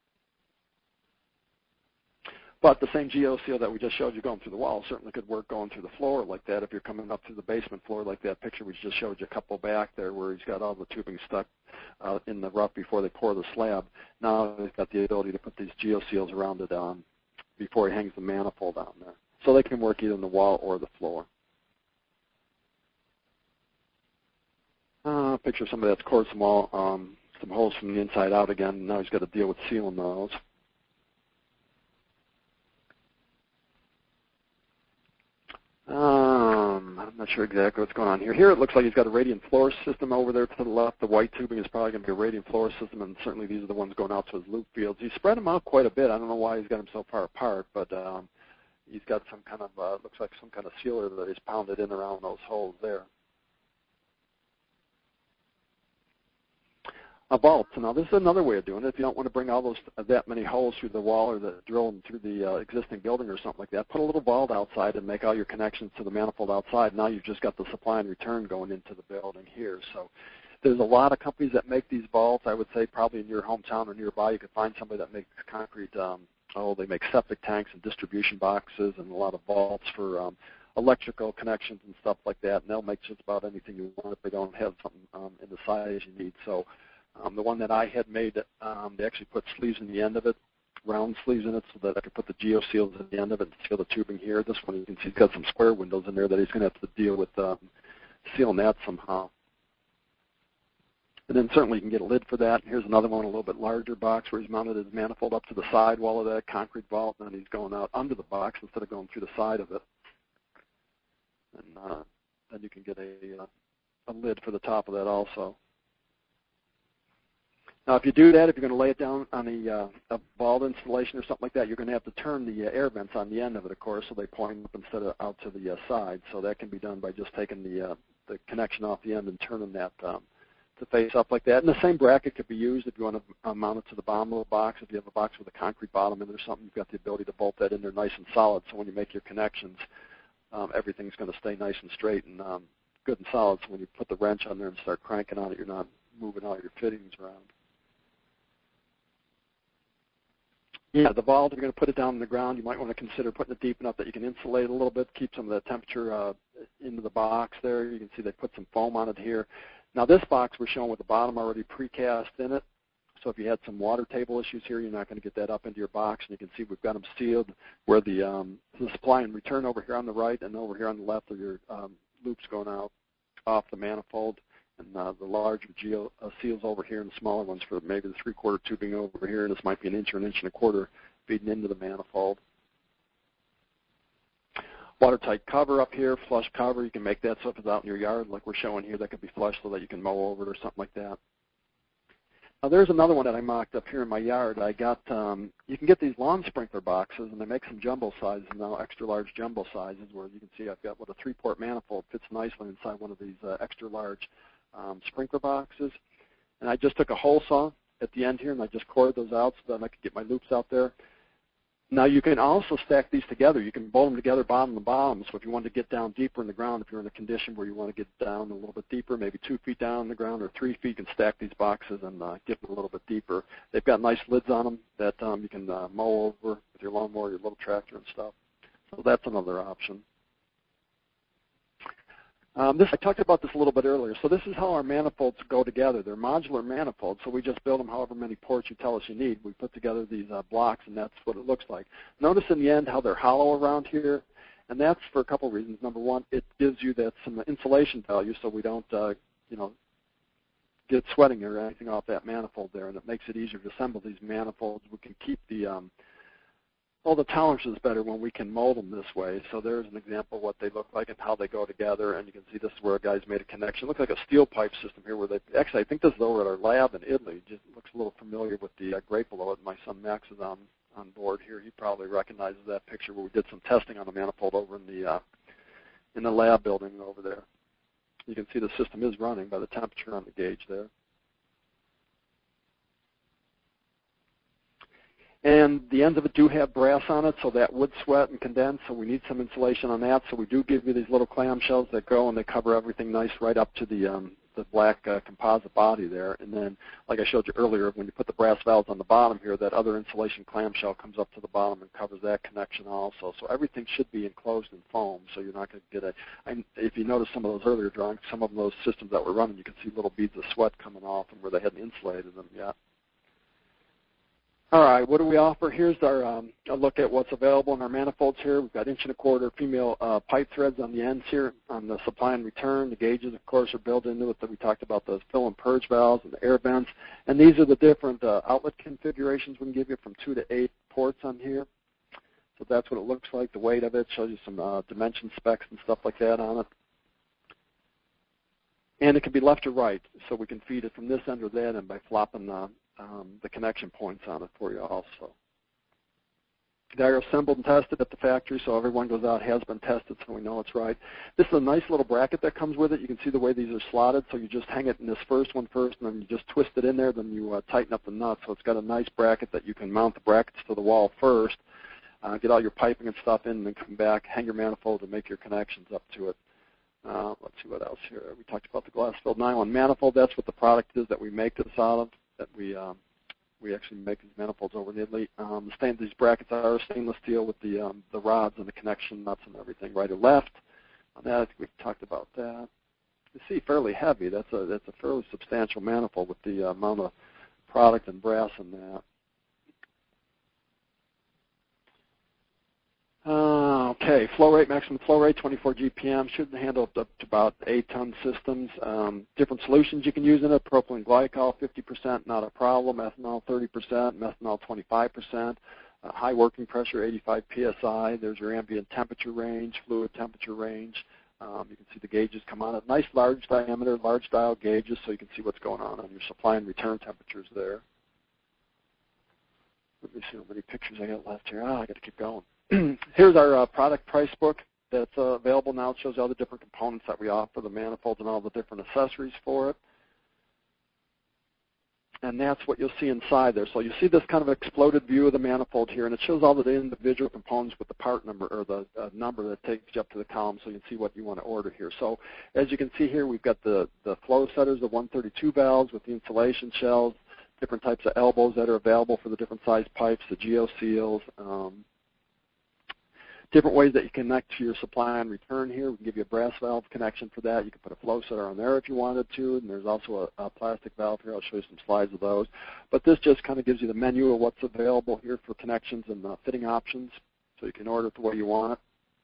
But the same geo seal that we just showed you going through the wall certainly could work going through the floor like that if you're coming up through the basement floor like that picture we just showed you a couple back there where he's got all the tubing stuck in the rough before they pour the slab. Now he's got the ability to put these geo seals around it before he hangs the manifold on there. So they can work either on the wall or the floor. Picture of somebody that's cored some holes from the inside out again. Now he's got to deal with sealing those. I'm not sure exactly what's going on here. Here it looks like he's got a radiant floor system over there to the left. The white tubing is probably going to be a radiant floor system, and certainly these are the ones going out to his loop fields. He's spread them out quite a bit. I don't know why he's got them so far apart, but he's got some kind of, looks like some kind of sealer that he's pounded in around those holes there. Vaults. Now this is another way of doing it. If you don't want to bring all that many holes through the wall or drill them through the existing building or something like that, put a little vault outside and make all your connections to the manifold outside. Now you've just got the supply and return going into the building here. So there's a lot of companies that make these vaults. I would say probably in your hometown or nearby you could find somebody that makes concrete. They make septic tanks and distribution boxes and a lot of vaults for electrical connections and stuff like that. And they'll make just about anything you want if they don't have something in the size you need. So the one that I had made, they actually put sleeves in the end of it, round sleeves in it, so that I could put the geo seals at the end of it and seal the tubing here. This one you can see he's got some square windows in there that he's going to have to deal with sealing that somehow. And then certainly you can get a lid for that. Here's another one, a little bit larger box where he's mounted his manifold up to the side wall of that concrete vault, and then he's going out under the box instead of going through the side of it. And then you can get a lid for the top of that also. Now, if you do that, if you're going to lay it down on a vault installation or something like that, you're going to have to turn the air vents on the end of it, of course, so they point up instead of out to the side. So that can be done by just taking the connection off the end and turning that to face up like that. And the same bracket could be used if you want to mount it to the bottom of the box. If you have a box with a concrete bottom in it or something, you've got the ability to bolt that in there nice and solid. So when you make your connections, everything's going to stay nice and straight and good and solid. So when you put the wrench on there and start cranking on it, you're not moving all your fittings around. Yeah, the valve, if you're going to put it down on the ground, you might want to consider putting it deep enough that you can insulate it a little bit, keep some of the temperature into the box there. You can see they put some foam on it here. Now this box we're showing with the bottom already precast in it. So if you had some water table issues here, you're not going to get that up into your box. And you can see we've got them sealed where the supply and return over here on the right and over here on the left are your loops going out off the manifold. And the larger seals over here and the smaller ones for maybe the 3/4 tubing over here. And this might be an inch or an inch and a quarter feeding into the manifold. Watertight cover up here, flush cover. You can make that so if it's out in your yard like we're showing here, that could be flush so that you can mow over it or something like that. Now there's another one that I mocked up here in my yard. I got, you can get these lawn sprinkler boxes, and they make some jumbo sizes now, extra large jumbo sizes, where you can see I've got what a 3-port manifold fits nicely inside one of these extra large sprinkler boxes. And I just took a hole saw at the end here, and I just cored those out so that I could get my loops out there. Now you can also stack these together. You can bolt them together bottom to bottom. So if you want to get down deeper in the ground, if you're in a condition where you want to get down a little bit deeper, maybe 2 feet down in the ground or 3 feet, you can stack these boxes and get them a little bit deeper. They've got nice lids on them that you can mow over with your lawnmower, your little tractor and stuff. So that's another option. I talked about this a little bit earlier. So this is how our manifolds go together. They're modular manifolds, so we just build them however many ports you tell us you need. We put together these blocks, and that's what it looks like. Notice in the end how they're hollow around here, and that's for a couple of reasons. Number one, it gives you that some insulation value so we don't get sweating or anything off that manifold there, and it makes it easier to assemble these manifolds. We can keep the tolerance is better when we can mold them this way. So there's an example of what they look like and how they go together. And you can see this is where a guy's made a connection. It looks like a steel pipe system here where they actually, I think this is over at our lab in Italy. It just looks a little familiar with the grate below it. My son Max is on board here. He probably recognizes that picture where we did some testing on the manifold over in the lab building over there. You can see the system is running by the temperature on the gauge there. And the ends of it do have brass on it, so that would sweat and condense, so we need some insulation on that. So we do give you these little clamshells that go, and they cover everything nice right up to the black composite body there. And then, like I showed you earlier, when you put the brass valves on the bottom here, that other insulation clamshell comes up to the bottom and covers that connection also. So everything should be enclosed in foam, so you're not going to get if you notice some of those earlier drawings, some of those systems that were running, you can see little beads of sweat coming off and where they hadn't insulated them yet. All right, what do we offer? Here's our a look at what's available in our manifolds here. We've got 1¼ inch female pipe threads on the ends here on the supply and return. The gauges, of course, are built into it. That we talked about those fill and purge valves and the air vents. And these are the different outlet configurations we can give you from 2 to 8 ports on here. So that's what it looks like. The weight of it shows you some dimension specs and stuff like that on it. And it can be left or right, so we can feed it from this end or that end by flopping the connection points on it for you also. They're assembled and tested at the factory, so everyone goes out, has been tested, so we know it's right. This is a nice little bracket that comes with it. You can see the way these are slotted, so you just hang it in this first one first, and then you just twist it in there, then you tighten up the nut. So it's got a nice bracket that you can mount the brackets to the wall first, get all your piping and stuff in, and then come back, hang your manifold, and make your connections up to it. Let's see what else here. We talked about the glass-filled nylon manifold. That's what the product is that we make this out of. That we actually make these manifolds over in Italy. These brackets are stainless steel with the rods and the connection nuts and everything, right or left. On that, I think we've talked about that. You see, fairly heavy. That's a fairly substantial manifold with the amount of product and brass in that. Okay, flow rate, maximum flow rate, 24 GPM, should handle up to about 8-ton systems. Different solutions you can use in it, propylene glycol, 50%, not a problem, ethanol, 30%, methanol, 25%, high working pressure, 85 PSI. There's your ambient temperature range, fluid temperature range. You can see the gauges come on it. Nice large diameter, large dial gauges, so you can see what's going on your supply and return temperatures there. Let me see how many pictures I got left here. I got to keep going. Here's our product price book that's available now. It shows all the different components that we offer, the manifolds and all the different accessories for it. And that's what you'll see inside there. So you see this kind of exploded view of the manifold here, and it shows all the individual components with the part number or the number that takes you up to the column, so you can see what you want to order here. So as you can see here, we've got the flow setters, the 132 valves with the insulation shells, different types of elbows that are available for the different size pipes, the geo seals, different ways that you connect to your supply and return here. We can give you a brass valve connection for that. You can put a flow setter on there if you wanted to, and there's also a plastic valve here. I'll show you some slides of those. But this just kind of gives you the menu of what's available here for connections and fitting options, so you can order it the way you want it.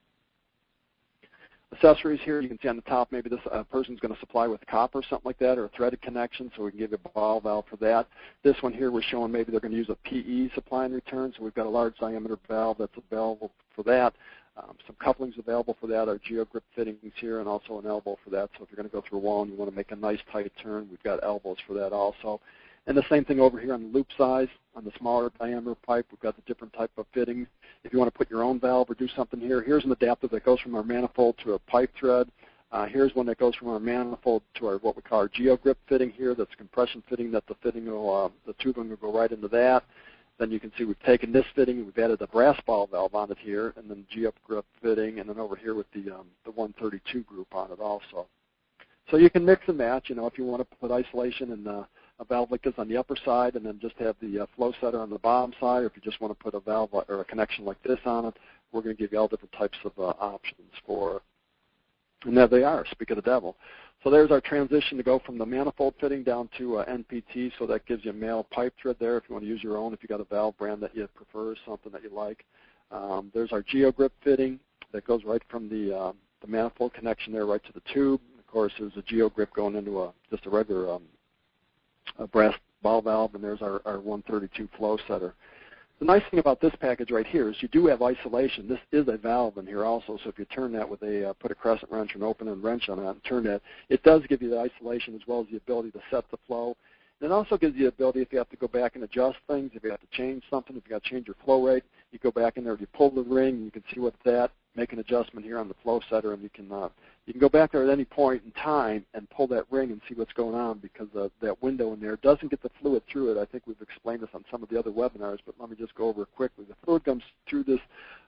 Accessories here, you can see on the top, maybe this person's going to supply with copper, something like that, or a threaded connection, so we can give you a ball valve for that. This one here, we're showing maybe they're going to use a PE supply and return, so we've got a large diameter valve that's available for that. Some couplings available for that, our GeoGrip fittings here, and also an elbow for that. So if you're going to go through a wall and you want to make a nice tight turn, we've got elbows for that also. And the same thing over here on the loop size. On the smaller diameter pipe, we've got the different type of fittings. If you want to put your own valve or do something here, here's an adapter that goes from our manifold to a pipe thread. Here's one that goes from our manifold to our what we call our GeoGrip fitting here. That's a compression fitting that the tubing will go right into that. Then you can see we've taken this fitting, we've added a brass ball valve on it here, and then GeoGrip fitting, and then over here with the 132 group on it also. So you can mix and match, if you want to put isolation and a valve like this on the upper side and then just have the flow setter on the bottom side, or if you just want to put a valve or a connection like this on it, we're going to give you all different types of options for it. And there they are, speak of the devil. So there's our transition to go from the manifold fitting down to NPT, so that gives you a male pipe thread there if you want to use your own, if you got a valve brand that you prefer, something that you like. There's our GeoGrip fitting that goes right from the manifold connection there right to the tube. Of course, there's a GeoGrip going into just a regular a brass ball valve, and there's our 132 flow setter. The nice thing about this package right here is you do have isolation. This is a valve in here also, so if you turn that with put a crescent wrench or an open-end wrench on that and turn that, it does give you the isolation as well as the ability to set the flow. And it also gives you the ability, if you have to go back and adjust things, if you have to change something, if you got to change your flow rate, you go back in there, you pull the ring, and you can see what's that, make an adjustment here on the flow setter, and you can go back there at any point in time and pull that ring and see what's going on, because that window in there doesn't get the fluid through it. I think we've explained this on some of the other webinars, but let me just go over it quickly. The fluid comes through this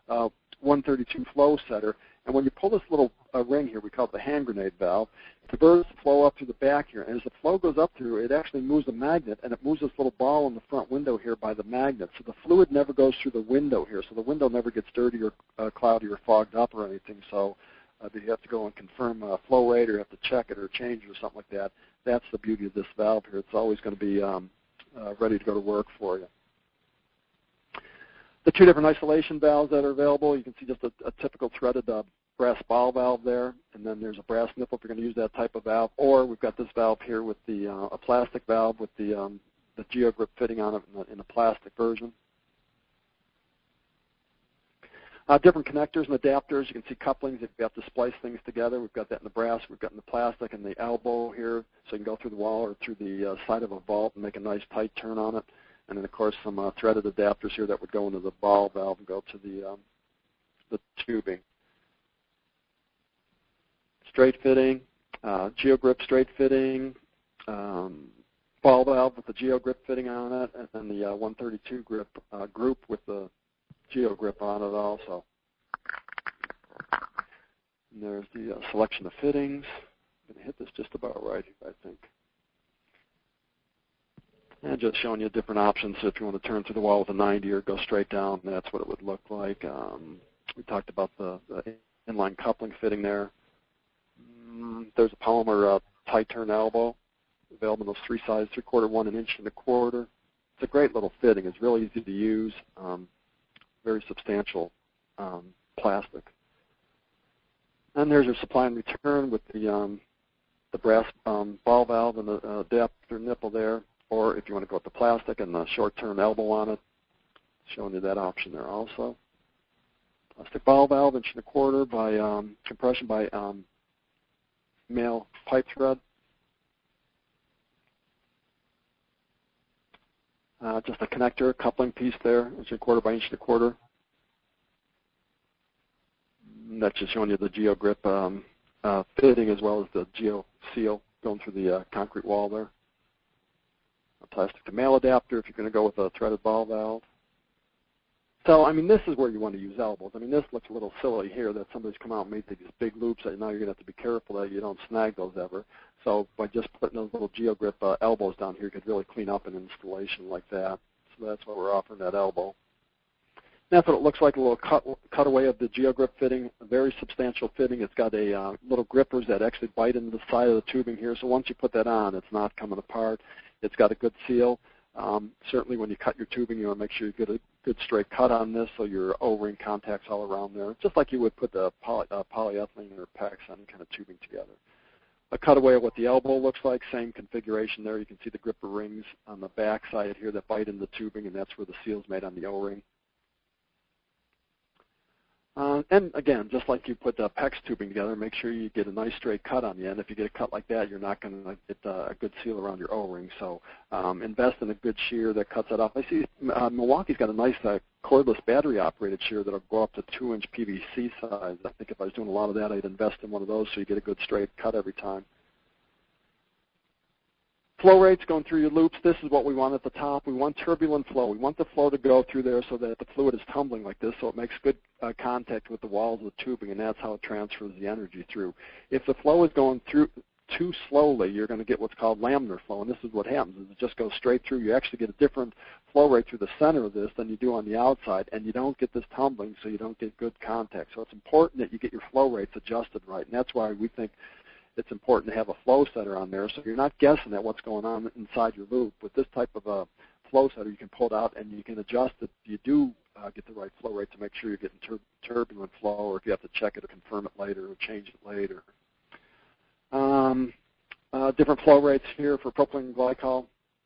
132 flow setter, and when you pull this little ring here, we call it the hand grenade valve, it diverts the flow up through the back here, and as the flow goes up through, it actually moves a magnet, and it moves this little ball in the front window here by the magnet, so the fluid never goes through the window here, so the window never gets dirty or cloudy or fogged up or anything. So if you have to go and confirm flow rate or you have to check it or change it or something like that, that's the beauty of this valve here. It's always going to be ready to go to work for you. The two different isolation valves that are available, you can see just a typical threaded brass ball valve there, and then there's a brass nipple if you're going to use that type of valve, or we've got this valve here with the a plastic valve with the GeoGrip fitting on it in a plastic version. Different connectors and adapters. You can see couplings if you have to splice things together. We've got that in the brass, we've got in the plastic, and the elbow here, so you can go through the wall or through the side of a vault and make a nice tight turn on it. And then, of course, some threaded adapters here that would go into the ball valve and go to the tubing. Straight fitting, GeoGrip straight fitting, ball valve with the GeoGrip fitting on it, and then the 132 grip group with the GeoGrip on it also. And there's the selection of fittings. I'm going to hit this just about right, I think. And just showing you different options. So if you want to turn through the wall with a 90 or go straight down, that's what it would look like. We talked about the inline coupling fitting there. There's a polymer tight turn elbow available in those three sizes, 3/4, 1 inch, and 1/4. It's a great little fitting. It's really easy to use. Very substantial plastic. And there's your supply and return with the brass ball valve and the adapter nipple there, or if you want to go with the plastic and the short-term elbow on it, showing you that option there also. Plastic ball valve, 1.25 inch by compression by male pipe thread. Just a connector, coupling piece there, 1.25 by 1.25 inch. That's just showing you the GeoGrip fitting as well as the Geo seal going through the concrete wall there. A plastic to male adapter if you're going to go with a threaded ball valve. So, I mean, this is where you want to use elbows. I mean, this looks a little silly here that somebody's come out and made these big loops that now you're going to have to be careful that you don't snag those ever. So by just putting those little GeoGrip elbows down here, you could really clean up an installation like that. So that's why we're offering that elbow. That's what it looks like, a little cutaway of the GeoGrip fitting, a very substantial fitting. It's got a little grippers that actually bite into the side of the tubing here. So once you put that on, it's not coming apart. It's got a good seal. Certainly when you cut your tubing, you want to make sure you get a good straight cut on this so your O-ring contacts all around there, just like you would put the polyethylene or PEX-on kind of tubing together. A cutaway of what the elbow looks like, same configuration there. You can see the gripper rings on the back side here that bite into the tubing, and that's where the seal's made on the O-ring. And again, just like you put the PEX tubing together, make sure you get a nice straight cut on the end. If you get a cut like that, you're not going to get a good seal around your O-ring. So invest in a good shear that cuts it off. I see Milwaukee's got a nice cordless battery-operated shear that will go up to 2-inch PVC size. I think if I was doing a lot of that, I'd invest in one of those so you get a good straight cut every time. Flow rates going through your loops, this is what we want at the top. We want turbulent flow. We want the flow to go through there so that the fluid is tumbling like this so it makes good contact with the walls of the tubing, and that's how it transfers the energy through. If the flow is going through too slowly, you're going to get what's called laminar flow, and this is what happens. Is it just goes straight through. You actually get a different flow rate through the center of this than you do on the outside, and you don't get this tumbling, so you don't get good contact. So it's important that you get your flow rates adjusted right, and that's why we think it's important to have a flow setter on there so you're not guessing at what's going on inside your loop. With this type of a flow setter, you can pull it out and you can adjust it. You do get the right flow rate to make sure you're getting turbulent flow, or if you have to check it or confirm it later or change it later. Different flow rates here for propylene glycol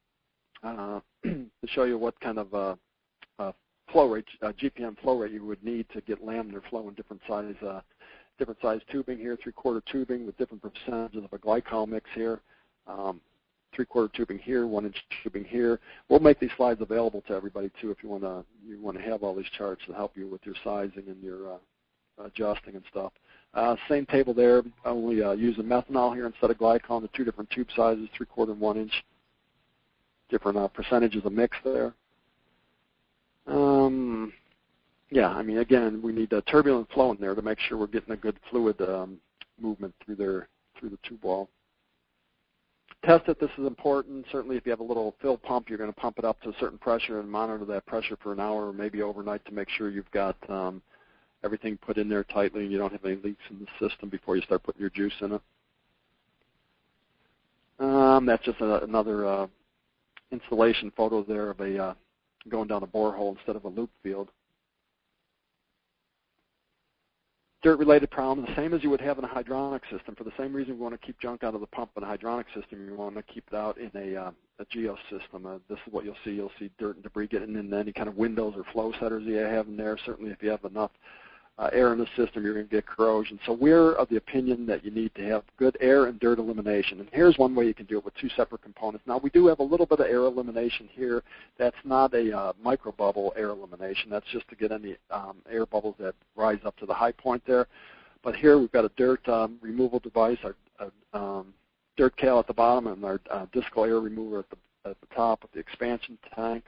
to show you what kind of flow rate, GPM flow rate you would need to get laminar flow in different size tubing here, 3/4 tubing with different percentages of a glycol mix here, 3/4 tubing here, 1-inch tubing here. We'll make these slides available to everybody too if you want to have all these charts to help you with your sizing and your adjusting and stuff. Same table there, only using methanol here instead of glycol in the two different tube sizes, 3/4 and 1-inch. Different percentages of mix there. Yeah, I mean, again, we need a turbulent flow in there to make sure we're getting a good fluid movement through the tube wall. Test it. This is important. Certainly if you have a little fill pump, you're going to pump it up to a certain pressure and monitor that pressure for an hour or maybe overnight to make sure you've got everything put in there tightly and you don't have any leaks in the system before you start putting your juice in it. That's just another installation photo there of a going down a borehole instead of a loop field. Dirt-related problems, the same as you would have in a hydronic system. For the same reason we want to keep junk out of the pump in a hydronic system, you want to keep it out in a geo system. This is what you'll see. You'll see dirt and debris getting in any kind of windows or flow setters you have in there. Certainly if you have enough air in the system, you're going to get corrosion. So we're of the opinion that you need to have good air and dirt elimination. And here's one way you can do it with two separate components. Now, we do have a little bit of air elimination here. That's not a microbubble air elimination. That's just to get any air bubbles that rise up to the high point there. But here we've got a dirt removal device, our dirt cal at the bottom, and our discal air remover at the top of the expansion tank.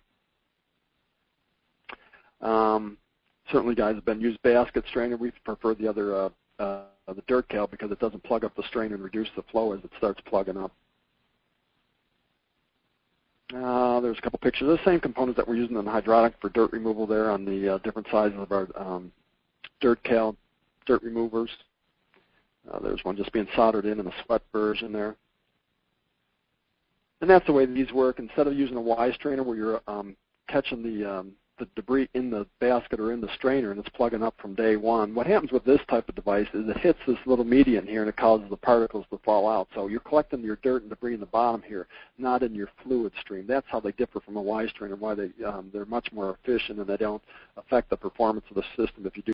Certainly, guys have been used basket strainer. We prefer the other, the dirt cal, because it doesn't plug up the strainer and reduce the flow as it starts plugging up. There's a couple pictures of the same components that we're using in the hydronic for dirt removal there on the different sizes of our dirt cal dirt removers. There's one just being soldered in a sweat version there. And that's the way these work. Instead of using a Y strainer where you're catching the the debris in the basket or in the strainer, and it's plugging up from day one. What happens with this type of device is it hits this little median here, and it causes the particles to fall out. So you're collecting your dirt and debris in the bottom here, not in your fluid stream. That's how they differ from a Y strainer, why they're much more efficient, and they don't affect the performance of the system if you do